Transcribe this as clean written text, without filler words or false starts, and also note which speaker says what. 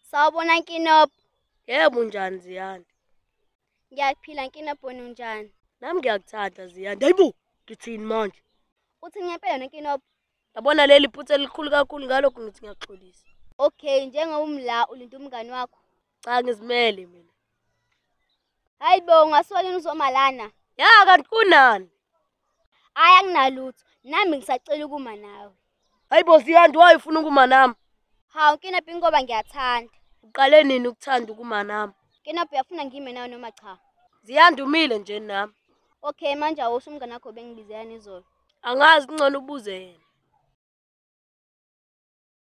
Speaker 1: Sawubona Nkinopho.
Speaker 2: Yebo njani Ziyanda?
Speaker 1: Ngiyaphila Nkinopho, wena unjani?
Speaker 2: Nami ngiyakuthanda Ziyanda. Hayibo, ngithini manje?
Speaker 1: Uthi ngempela noNkinopho?
Speaker 2: Yabona leli phutha elikhulu kakhulu ngalokho ngithi ngiyaxolisa.
Speaker 1: Okay, njengoba umla ulinda umngani wakho.
Speaker 2: Cha ngizimele mina.
Speaker 1: Hayibo, ungasuka yini uzoma lana?
Speaker 2: Ya kanti kunani?
Speaker 1: Aya kunalutho. Nami ngisacela ukuma nawe.
Speaker 2: Hayibo Ziyanda, wayifuna ukuma nami.
Speaker 1: Hawu Nkinopho, ingoba ngiyathanda.
Speaker 2: Uqale nini ukuthanda ukuma nami?
Speaker 1: Nkinopho, uyafuna ngime nawe noma cha?
Speaker 2: Ziyanda umile nje nami.
Speaker 1: Okay, manje awusho umngani wakho bengibizela izolo.
Speaker 2: Angazi kungcono ubuze yena.